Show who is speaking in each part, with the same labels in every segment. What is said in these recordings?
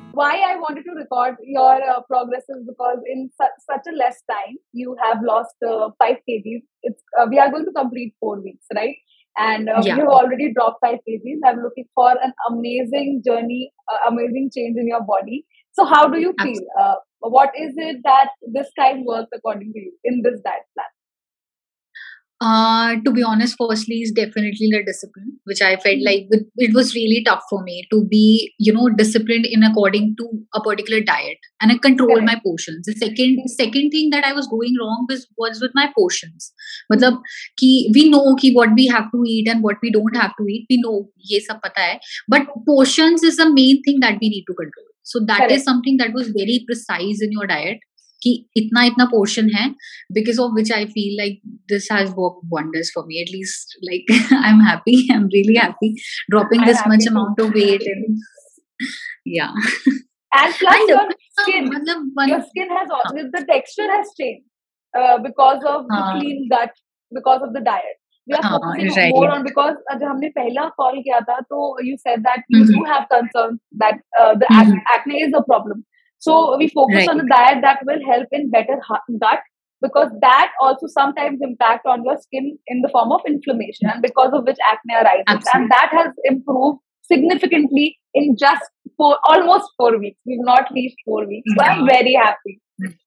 Speaker 1: why I wanted to record your progress is because in such a less time, you have lost 5 kgs. We are going to complete 4 weeks, right? And you
Speaker 2: Yeah.
Speaker 1: have already dropped 5 kgs. I'm looking for an amazing journey, amazing change in your body. So, how do you feel? What is it that this time works according to you in this diet plan?
Speaker 2: To be honest, firstly is definitely the discipline, which I felt like it was really tough for me to be, disciplined in according to a particular diet, and I control my
Speaker 1: Correct.
Speaker 2: portions. The second thing that I was going wrong was with my portions. मतलब कि we know कि what we have to eat and what we don't have to eat. We know ये सब पता है, but portions is the main thing that we need to control. So that is
Speaker 1: Correct.
Speaker 2: something that was very precise in your diet. कि इतना इतना portion है, because of which I feel like this has worked wonders for me. At least, like, I'm happy. I'm really happy dropping
Speaker 1: I'm
Speaker 2: this much
Speaker 1: happy too.
Speaker 2: amount of weight. And yeah.
Speaker 1: And plus,
Speaker 2: And
Speaker 1: your skin,
Speaker 2: मतलब
Speaker 1: your skin has the texture has changed because of the
Speaker 2: हाँ
Speaker 1: clean gut, because of the diet. We are
Speaker 2: हाँ
Speaker 1: focusing more
Speaker 2: right.
Speaker 1: on because जब हमने पहला call किया था तो you said that you
Speaker 2: Mhm.
Speaker 1: do have concerns that the
Speaker 2: Mhm.
Speaker 1: acne is a problem. So we focus on
Speaker 2: Right.
Speaker 1: the diet that will help in better gut, because that also sometimes impact on your skin in the form of inflammation, and because of which acne arises, and
Speaker 2: Absolutely.
Speaker 1: that has improved significantly in just almost 4 weeks. We've not reached 4 weeks, so I'm
Speaker 2: Yeah.
Speaker 1: very happy.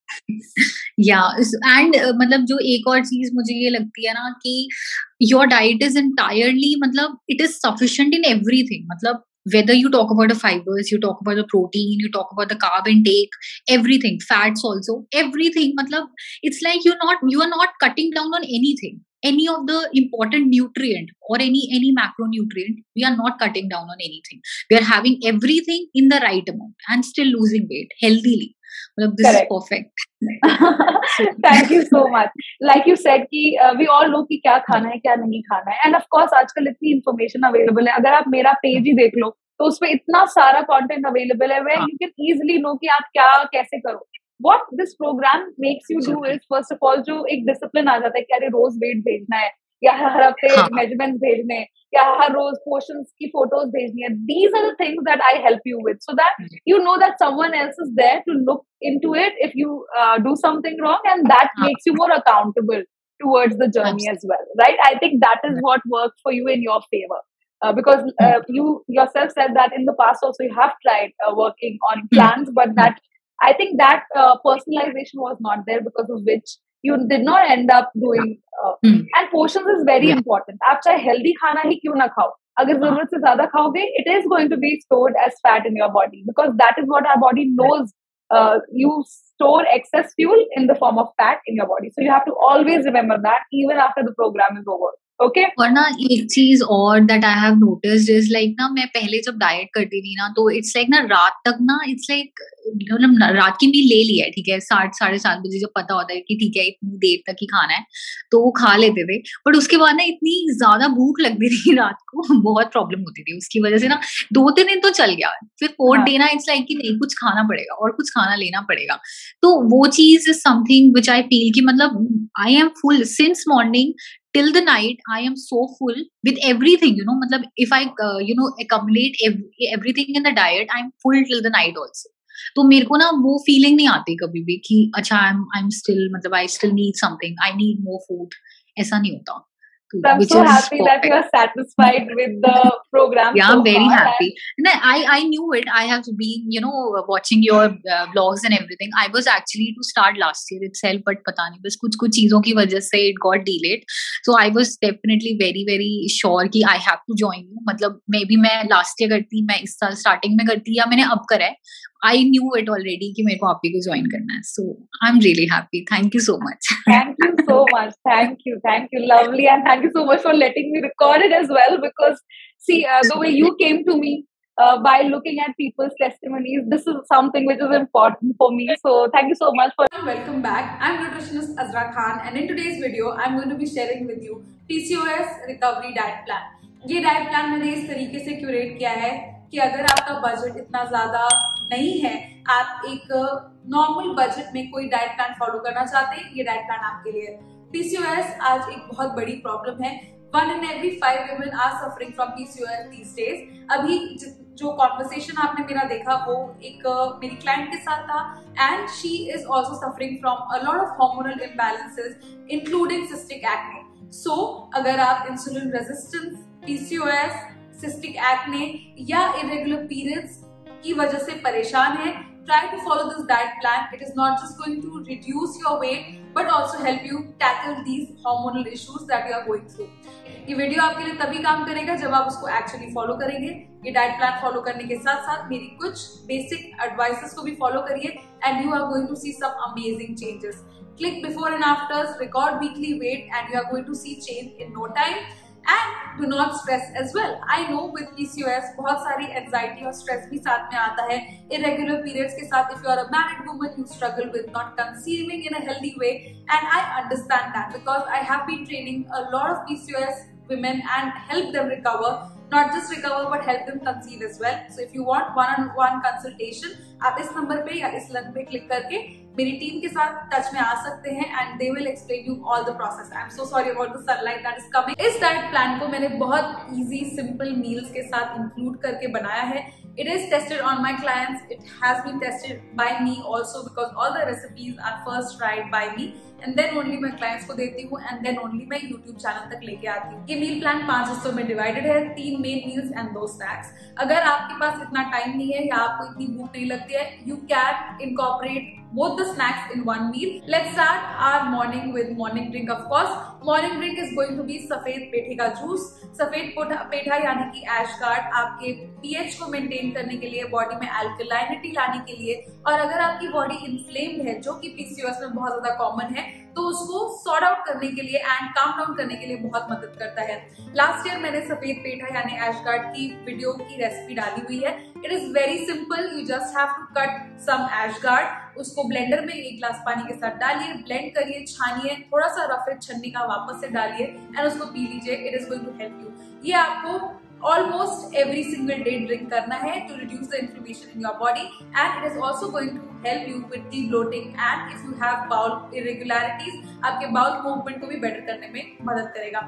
Speaker 2: Yeah and मतलब जो एक और चीज मुझे ये लगती है ना कि योर डाइट इज entirely, मतलब it is sufficient in everything. मतलब whether you talk about the fibers, you talk about the protein, you talk about the carb intake, everything, fats also, everything. मतलब it's like you are not cutting down on anything, any of the important nutrient or any macronutrient. We are not cutting down on anything. We are having everything in the right amount and still losing weight healthily. मतलब this is
Speaker 1: Correct.
Speaker 2: perfect.
Speaker 1: Thank you so much. Like you said कि we all know कि क्या खाना है क्या नहीं खाना है, and of course आजकल इतनी information available है. अगर आप मेरा पेज ही देख लो तो उसमें इतना सारा content available है where you can easily know कि आप क्या कैसे करो. What this program makes you do is first of all जो एक discipline आ जाता है कि अरे रोज weight भेजना है या हर हफ्ते
Speaker 2: हाँ
Speaker 1: measurements भेजने हैं या हर रोज portions की photos भेजनी है. These are the things that I help you with, so that you know that someone else is there to look into it if you do something wrong, and that
Speaker 2: हाँ
Speaker 1: makes you more accountable towards the journey as well, right? I think that is what works for you in your favor, because you yourself said that in the past also you have tried working on plans, but that I think that personalization was not there, because of which you did not end up doing and portions is very
Speaker 2: yeah
Speaker 1: important. आप चाहे healthy खाना ही क्यों ना खाओ, अगर जरूरत से ज्यादा खाओगे it is going to be stored as fat in your body, because that is what our body knows. You store excess fuel in the form of fat in your body, so you have to always remember that even after the program is over. Okay.
Speaker 2: और ना एक चीज और that I have noticed is like ना, मैं पहले जब diet करती थी ना तो इट्स लाइक ना रात तक ना इट्स लाइक मतलब रात की मील ले लिया है, ठीक है, 7 साढ़े 7 बजे जब पता होता है कि ठीक है इतनी देर तक ही खाना है तो वो खा लेते थे. बट उसके बाद ना इतनी ज्यादा भूख लगती थी रात को बहुत प्रॉब्लम होती थी उसकी वजह से ना. 2-3 दिन तो चल गया, फिर 4th डे ना इट्स लाइक कि नहीं कुछ खाना पड़ेगा और कुछ खाना लेना पड़ेगा. तो वो चीज is something which I feel कि मतलब I am full since morning till the night. I am so full with everything, matlab if I accumulate everything in the diet, I'm full till the night also. तो मेरे को ना वो feeling नहीं आती कभी भी कि अच्छा आई एम स्टिल, मतलब I still need something, I need more food, ऐसा नहीं होता.
Speaker 1: So I'm
Speaker 2: Which
Speaker 1: so
Speaker 2: is
Speaker 1: happy that you
Speaker 2: perfect.
Speaker 1: are satisfied with the program
Speaker 2: Yeah,
Speaker 1: so
Speaker 2: I'm very
Speaker 1: far.
Speaker 2: happy. And I knew it. I have been, watching your vlogs and everything. I was actually to start last year itself, but पता नहीं बस कुछ चीजों की वजह से it got delayed. So I was definitely very very sure कि I have to join you. मतलब maybe मैं last year करती, मैं इस साल starting में करती या मैंने अब करा है. I knew it already कि मेरे को आप ही को join करना है. So I'm really happy. Thank you so much.
Speaker 1: Thank you so much. Thank you. Lovely. And thank you so much for letting me record it as well, because see, the way you came to me by looking at people's testimonies, this is something which is important for me. So thank you so much for.
Speaker 3: Welcome back. I'm nutritionist Azra Khan, and in today's video, I'm going to be sharing with you PCOS recovery diet plan. ये diet plan मैंने इस तरीके से curate किया है कि अगर आपका बजट इतना ज्यादा नहीं है, आप एक नॉर्मल बजट में कोई डाइट प्लान फॉलो करना चाहते हैं, ये डाइट प्लान आपके लिए है. पीसीओएस आज एक बहुत बड़ी प्रॉब्लम है. 1 in every 5 women are suffering from PCOS these days. अभी जो कॉन्वर्सेशन आपने मेरा देखा वो एक मेरी क्लाइंट के साथ था, and she is also suffering from a lot of hormonal imbalances including cystic acne. So अगर आप insulin resistance, PCOS, cystic acne या इरेगुलर पीरियड्स की वजह से परेशान है, try to follow this diet plan. It is not just going to reduce your weight but also help you tackle these hormonal issues that you are going through. ये video आपके लिए तभी काम करेगा जब आप उसको एक्चुअली फॉलो करेंगे. ये डाइट प्लान फॉलो करने के साथ साथ मेरी कुछ बेसिक एडवाइसेस को भी फॉलो करिए and you are going to see some amazing changes. Click before and afters, record weekly weight and you are going to see change in no time. And do not stress as well. I know with PCOS बहुत सारी anxiety और stress भी साथ में आता है. Irregular periods के साथ if you are a married woman, you struggle with not conceiving in a healthy way, and I understand that because I have been training a lot of PCOS women and help them recover. Not just recover but help them conceive as well. So if you want one-on-one consultation, आप इस number पे या इस link पे click करके मेरी team के साथ टच में आ सकते हैं and they will explain you all the process. I am so sorry about the sunlight that is coming. इस डाइट प्लान को मैंने बहुत इजी सिंपल मील्स के साथ इंक्लूड करके बनाया है. It is tested on my clients. It has been tested by me also because all the recipes are first tried by me and then only मैं clients को देती हूँ and then only मैं YouTube channel तक लेके आती हूँ. ये मील प्लान 5 हिस्सों में डिवाइडेड है, 3 मेन मील्स एंड 2 स्नैक्स. अगर आपके पास इतना टाइम नहीं है या आपको इतनी भूख नहीं लगती है, you can incorporate both the snacks in one meal. Let's start our morning with morning drink. Of course, morning drink is going to be सफेद पेठे का जूस. सफेद पेठा यानी कि एश गार्ड आपके pH को मेंटेन करने के लिए, बॉडी में अल्कलाइनिटी लाने के लिए, और अगर आपकी बॉडी इन्फ्लेम्ड है जो कि PCOS में बहुत ज्यादा कॉमन है, तो उसको सॉर्ट आउट करने के लिए एंड काम डाउन करने के लिए बहुत मदद करता है. लास्ट ईयर मैंने सफेद पेठा यानी एश गार्ड की वीडियो की रेसिपी डाली हुई है. It is very simple. You just have to cut some ash gourd, उसको ब्लेंडर में 1 ग्लास पानी के साथ डालिए, ब्लेंड करिए, छानिए, थोड़ा सा रफेद छन्नी का वापस से डालिए एंड उसको पी लीजिए. It is going to help you. ये आपको almost every single day drink करना है to reduce the inflammation in your body, and it is also going to help you with the bloating and if you have bowel irregularities, आपके bowel movement को भी better करने में मदद करेगा.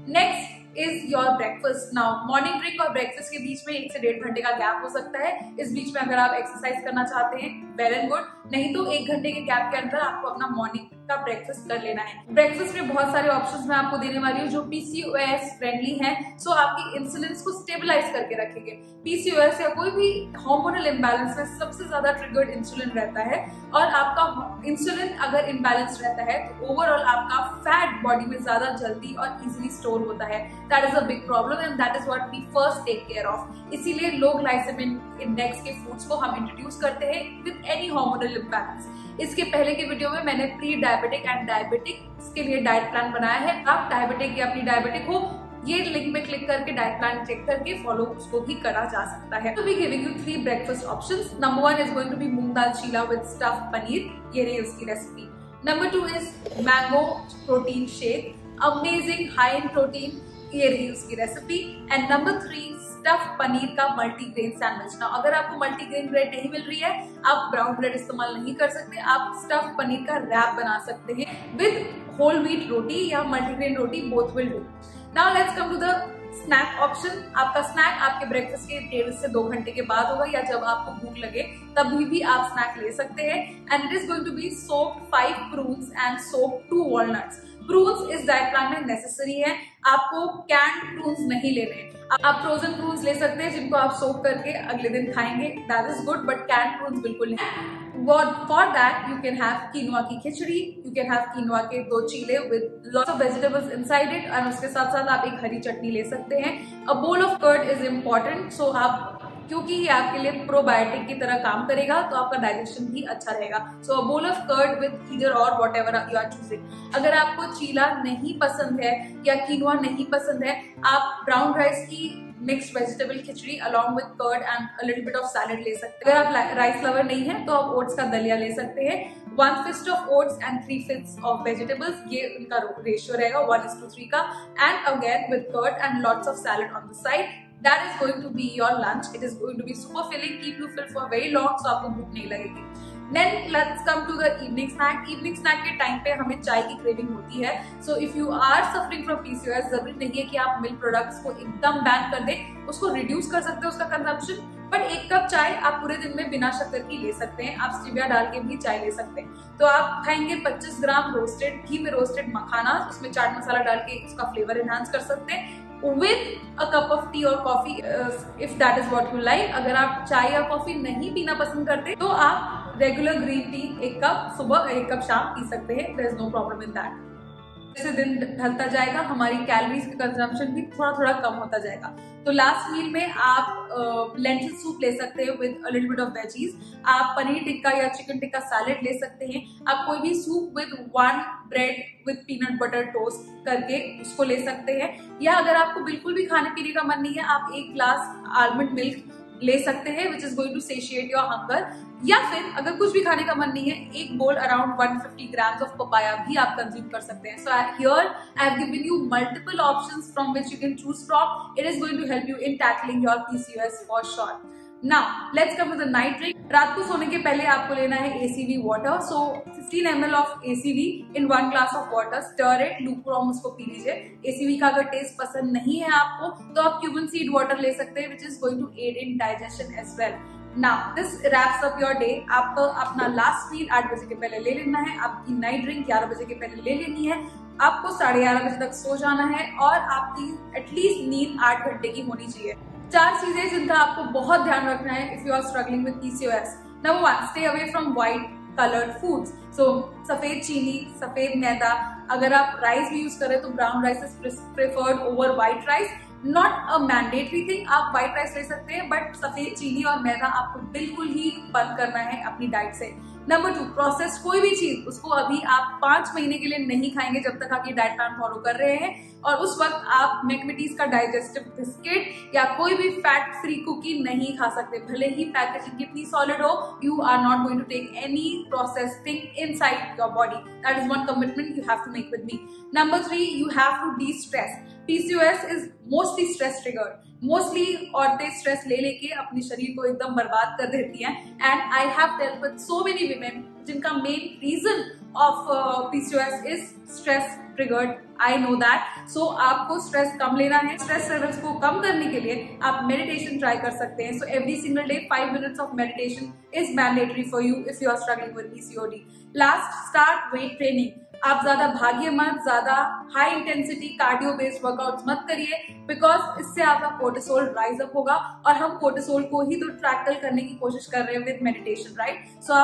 Speaker 3: Next is your breakfast. Now morning drink और breakfast के बीच में 1 से 1.5 घंटे का गैप हो सकता है. इस बीच में अगर आप एक्सरसाइज करना चाहते हैं, वेल एंड गुड. नहीं तो 1 घंटे के गैप के अंदर आपको अपना मॉर्निंग का ब्रेकफास्ट कर लेना है. ब्रेकफास्ट में बहुत सारे ऑप्शंस मैं आपको देने वाली हूँ जो PCOS फ्रेंडली हैं. सो आपकी इंसुलिन को स्टेबलाइज करके रखेंगे. PCOS या कोई भी हार्मोनल इम्बैलेंस में सबसे ज्यादा ट्रिगर्ड इंसुलिन रहता है, और आपका इंसुलिन अगर इम्बैलेंस रहता है तो ओवरऑल आपका फैट बॉडी में ज्यादा जल्दी और इजिली स्टोर होता है. That is a big problem and that is what we first take care of. इसीलिए लो ग्लाइसेमिक इंडेक्स के फूड्स को हम इंट्रोड्यूस करते हैं विद एनी हार्मोनल इम्बैलेंस. इसके पहले के वीडियो में मैंने प्री डायबिटिक एंड डायबिटिक के लिए डाइट प्लान बनाया है. आप डायबिटिक या प्री डायबिटिक हो, ये लिंक में क्लिक करके डाइट प्लान चेक करके फॉलो उसको भी करा जा सकता है. तो we giving you 3 breakfast options. Number 1 is going to be moong dal cheela with stuffed paneer. ये रही उसकी रेसिपी. Number 2 is mango protein shake, amazing high in protein. ये रही उसकी रेसिपी. एंड नंबर 3 स्टफ पनीर का मल्टीग्रेन सैंडविच. ना अगर आपको मल्टीग्रेन ब्रेड नहीं मिल रही है, आप ब्राउन ब्रेड इस्तेमाल नहीं कर सकते, आप स्टफ पनीर का रैप बना सकते हैं विद होल व्हीट रोटी या मल्टीग्रेन रोटी, both will do. Now let's come to the snack option. आपका स्नैक आपके ब्रेकफास्ट के 1.5 से 2 घंटे के बाद होगा, या जब आपको भूख लगे तभी भी आप स्नैक ले सकते हैं. And it is going to be soaked 5 prunes and soaked 2 walnuts. Prunes इस डाइट प्लान में नेसेसरी है. आपको कैंड प्रून्स नहीं लेने. आप फ्रोजन प्रून्स ले सकते हैं जिनको आप सोक करके अगले दिन खाएंगे, that is good, but canned prunes बिल्कुल नहीं. For that you can have quinoa की खिचड़ी, you can have quinoa के 2 चीले with lots of vegetables inside it, और उसके साथ साथ आप एक हरी चटनी ले सकते हैं. A bowl of curd is important, so आप क्योंकि ये आपके लिए प्रोबायोटिक की तरह काम करेगा तो आपका डाइजेशन भी अच्छा रहेगा. So a bowl of curd with either or whatever you are choosing. अगर आपको चीला नहीं पसंद है या कीनोआ नहीं पसंद है, आप ब्राउन राइस की mixed vegetable khichdi along with curd and a little bit of salad ले सकते हैं. अगर आप राइस लवर नहीं है तो आप ओट्स का दलिया ले सकते हैं. 1 fist of oats and 3 fists of vegetables, ये उनका रेशियो रहेगा 1:3 का. And again with curd and lots of salad on the side. That is going to be your lunch. It is going to be super filling, keep you filled for very long, so आपको भूख नहीं लगेगी. Then let's come to the evening snack. Evening snack के time पे हमें चाय की craving होती है। So if you are suffering from PCOS, जरूरी नहीं है कि आप मिल्क प्रोडक्ट्स को एकदम बैन कर दें, उसको रिड्यूस कर सकते हैं उसका कंजम्पशन, बट एक कप चाय आप पूरे दिन में बिना शक्कर की ले सकते हैं। आप स्टीविया डाल के भी चाय ले सकते हैं। तो आप खाएंगे 25 ग्राम रोस्टेड घी में रोस्टेड मखाना, उसमें चाट मसाला डाल के उसका फ्लेवर एनहांस कर सकते हैं with a cup of tea or coffee if that is what you like। अगर आप चाय या कॉफी नहीं पीना पसंद करते तो आप रेगुलर ग्रीन टी एक कप सुबह एक कप शाम पी सकते हैं। There is no problem in that. जैसे दिन ढलता जाएगा हमारी कैलोरीज का कंजम्पशन भी थोड़ा थोड़ा कम होता जाएगा। तो लास्ट मील में आप लेंटिल सूप ले सकते हैं with a little bit of veggies. आप पनीर टिक्का या चिकन टिक्का सैलेड ले सकते हैं। आप कोई भी soup with 1 bread with peanut butter toast करके उसको ले सकते हैं। या अगर आपको बिल्कुल भी खाने पीने का मन नहीं है, आप 1 ग्लास आलमंड मिल्क ले सकते हैं which is going to satiate your hunger. या फिर अगर कुछ भी खाने का मन नहीं है, एक बोल अराउंड 150 ग्राम्स ऑफ पपाया भी आप कंज्यूम कर सकते हैं। So here I have given you multiple options from which you can choose from. It is going to help you in tackling your PCOS for sure. Now let's come to the night drink. रात को सोने के पहले आपको लेना है ACV water. So 15 ml of ACV in 1 glass of water, stir it, lukewarm उसको पी लीजिए। ACV का अगर टेस्ट पसंद नहीं है आपको तो आप क्यूमन सीड वाटर ले सकते हैं which is going to aid in digestion as well. Now this wraps up your day. आपको अपना लास्ट मील 8 बजे के पहले ले लेना है। आपकी नाइट ड्रिंक 11 बजे के पहले ले लेनी है। आपको 11:30 बजे तक सो जाना है और आपकी एटलीस्ट नींद 8 घंटे की होनी चाहिए। 4 चीजें जिनका आपको बहुत ध्यान रखना है if you are struggling with PCOS. Number 1, stay away from white coloured foods. So सफेद चीनी, सफेद मैदा। अगर आप राइस भी यूज करें तो brown rice is preferred over white rice. Not a mandatory thing, आप व्हाइट राइस ले सकते हैं, बट सफेद चीनी और मैदा आपको बिल्कुल ही बंद करना है अपनी डाइट से। नंबर 2, प्रोसेस कोई भी चीज उसको अभी आप 5 महीने के लिए नहीं खाएंगे जब तक आप ये डाइट प्लान फॉलो कर रहे हैं। और उस वक्त आप मैकमेटीज का डाइजेस्टिव बिस्किट या कोई भी फैट फ्री कुकी नहीं खा सकते, भले ही पैकेजिंग कितनी सॉलिड हो। You are not going to take any process thing inside your body. That is one commitment you have to make with me. Number 3, you have to destress. PCOS is mostly stress triggered. Mostly औरतें stress ले लेके अपने शरीर को एकदम बर्बाद कर देती हैं। And I have dealt with so many women जिनका main reason of PCOS is stress triggered. I know that. So आपको स्ट्रेस कम लेना है। स्ट्रेस लेवल्स को कम करने के लिए आप मेडिटेशन ट्राई कर सकते हैं। So every single day 5 minutes of meditation is mandatory for you if you are struggling with PCOD. Last, start weight training. आप ज्यादा भागिए मत, ज्यादा high intensity cardio based workouts मत करिए, बिकॉज इससे आपका कोर्टिसोल राइज अप होगा और हम कोर्टिसोल को ही तो टैकल करने की कोशिश कर रहे हैं विद मेडिटेशन, राइट। सो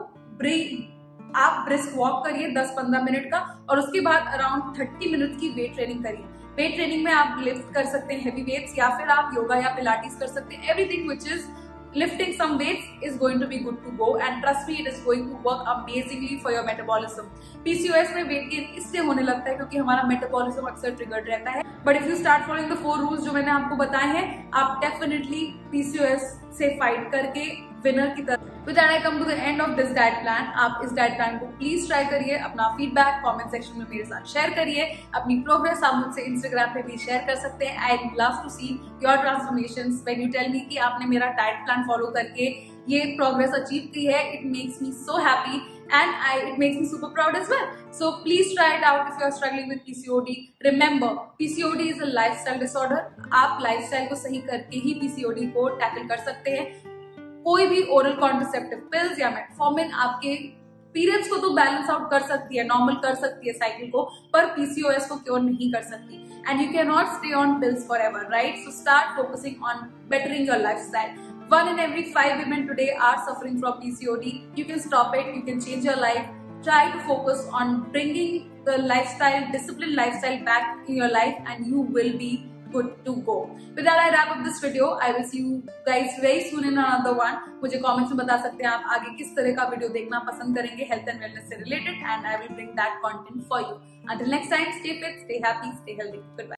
Speaker 3: आप ब्रिस्क वॉक करिए 10-15 मिनट का और उसके बाद अराउंड 30 मिनट की वेट ट्रेनिंग करिए। वेट ट्रेनिंग में आप लिफ्ट कर सकते हैं हेवी वेट्स, या फिर आप योगा या पिलाटिस कर सकते हैं। Everything which is lifting some weights is going to be good to go, and trust me, it is going to work amazingly for your metabolism. PCOS में weight gain इसलिए होने लगता है क्योंकि हमारा metabolism अक्सर triggered रहता है। But if you start following the 4 rules जो मैंने आपको बताए हैं, आप definitely PCOS से fight करके winner की तरफ। With that I come to the end of this diet plan. आप इस diet plan को please try करिए, अपना feedback comment section में मेरे साथ share करिए, अपनी progress आप मुझसे Instagram पे भी share कर सकते हैं। I'd love to see your transformations when you tell me कि आपने मेरा diet plan follow करके ये progress achieve की है। It makes me so happy and it makes me super proud as well. So please try it out if you are struggling with PCOD. Remember, PCOD is a lifestyle disorder. आप lifestyle को सही करके ही PCOD को tackle कर सकते हैं। कोई भी ओरल कॉन्ट्रासेप्टिव पिल्स या मेटफॉर्मिन आपके पीरियड्स को तो बैलेंस आउट कर सकती है, नॉर्मल कर सकती है साइकिल को, पर पीसीओएस को क्योर नहीं कर सकती। And you can not stay on pills forever, right. So start focusing on bettering your lifestyle. 1 in every 5 women today are suffering from PCOD. You can stop it, you can change your life. Try to focus on bringing the lifestyle, disciplined lifestyle back in your life, and you will be good to go. With that, I wrap up this video. I will see you guys very soon in another one. मुझे comments में बता सकते हैं आप आगे किस तरह का वीडियो देखना पसंद करेंगे health and wellness से related, and I will bring that content for you. Until next time, stay fit, stay happy, stay healthy. Goodbye.